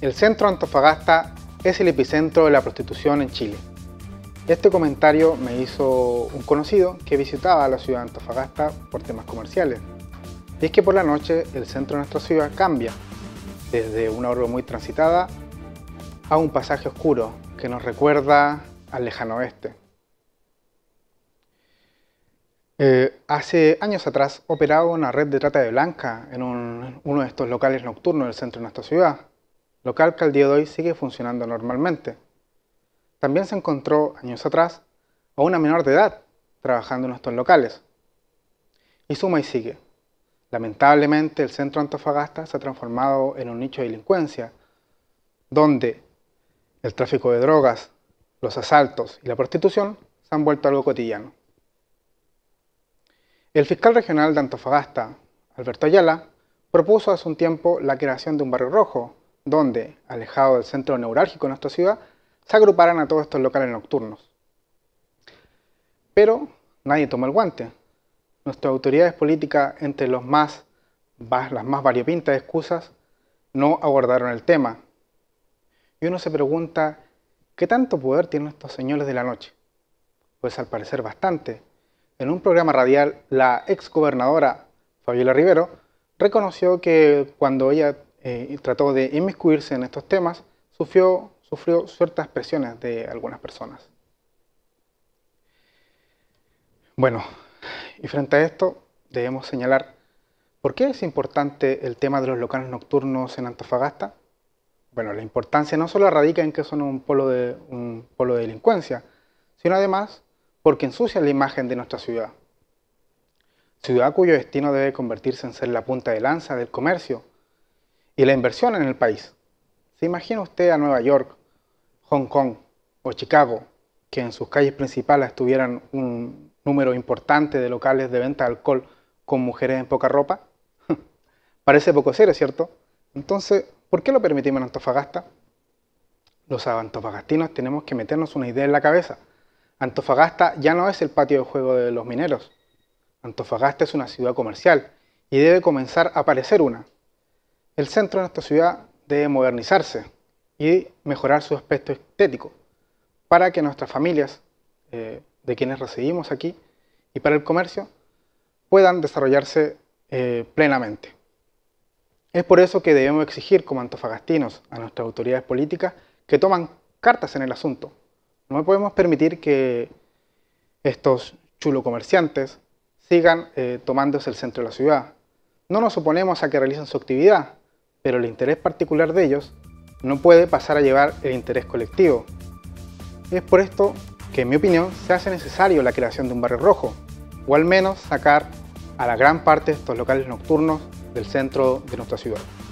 El centro de Antofagasta es el epicentro de la prostitución en Chile. Este comentario me hizo un conocido que visitaba la ciudad de Antofagasta por temas comerciales. Y es que por la noche el centro de nuestra ciudad cambia, desde una urbe muy transitada a un pasaje oscuro que nos recuerda al lejano oeste. Hace años atrás operaba una red de trata de blancas en uno de estos locales nocturnos del centro de nuestra ciudad, local que al día de hoy sigue funcionando normalmente. También se encontró años atrás a una menor de edad trabajando en estos locales. Y suma y sigue. Lamentablemente el centro de Antofagasta se ha transformado en un nicho de delincuencia, donde el tráfico de drogas, los asaltos y la prostitución se han vuelto algo cotidiano. El fiscal regional de Antofagasta, Alberto Ayala, propuso hace un tiempo la creación de un barrio rojo, donde, alejado del centro neurálgico de nuestra ciudad, se agruparan a todos estos locales nocturnos. Pero nadie tomó el guante. Nuestras autoridades políticas, entre las más variopintas excusas, no abordaron el tema. Y uno se pregunta, ¿qué tanto poder tienen estos señores de la noche? Pues al parecer bastante. En un programa radial, la exgobernadora Fabiola Rivero reconoció que cuando ella trató de inmiscuirse en estos temas, sufrió ciertas presiones de algunas personas. Bueno, y frente a esto debemos señalar ¿por qué es importante el tema de los locales nocturnos en Antofagasta? Bueno, la importancia no solo radica en que son un polo de delincuencia, sino además porque ensucian la imagen de nuestra ciudad. Ciudad cuyo destino debe convertirse en ser la punta de lanza del comercio y la inversión en el país. ¿Se imagina usted a Nueva York, Hong Kong o Chicago, que en sus calles principales tuvieran un número importante de locales de venta de alcohol con mujeres en poca ropa? Parece poco serio, ¿cierto? Entonces, ¿por qué lo permitimos en Antofagasta? Los antofagastinos tenemos que meternos una idea en la cabeza. Antofagasta ya no es el patio de juego de los mineros. Antofagasta es una ciudad comercial y debe comenzar a parecer una. El centro de nuestra ciudad debe modernizarse y mejorar su aspecto estético para que nuestras familias, de quienes residimos aquí, y para el comercio, puedan desarrollarse plenamente. Es por eso que debemos exigir como antofagastinos a nuestras autoridades políticas que toman cartas en el asunto. No podemos permitir que estos chulocomerciantes sigan tomándose el centro de la ciudad. No nos oponemos a que realicen su actividad, pero el interés particular de ellos no puede pasar a llevar el interés colectivo. Es por esto que, en mi opinión, se hace necesario la creación de un barrio rojo, o al menos sacar a la gran parte de estos locales nocturnos del centro de nuestra ciudad.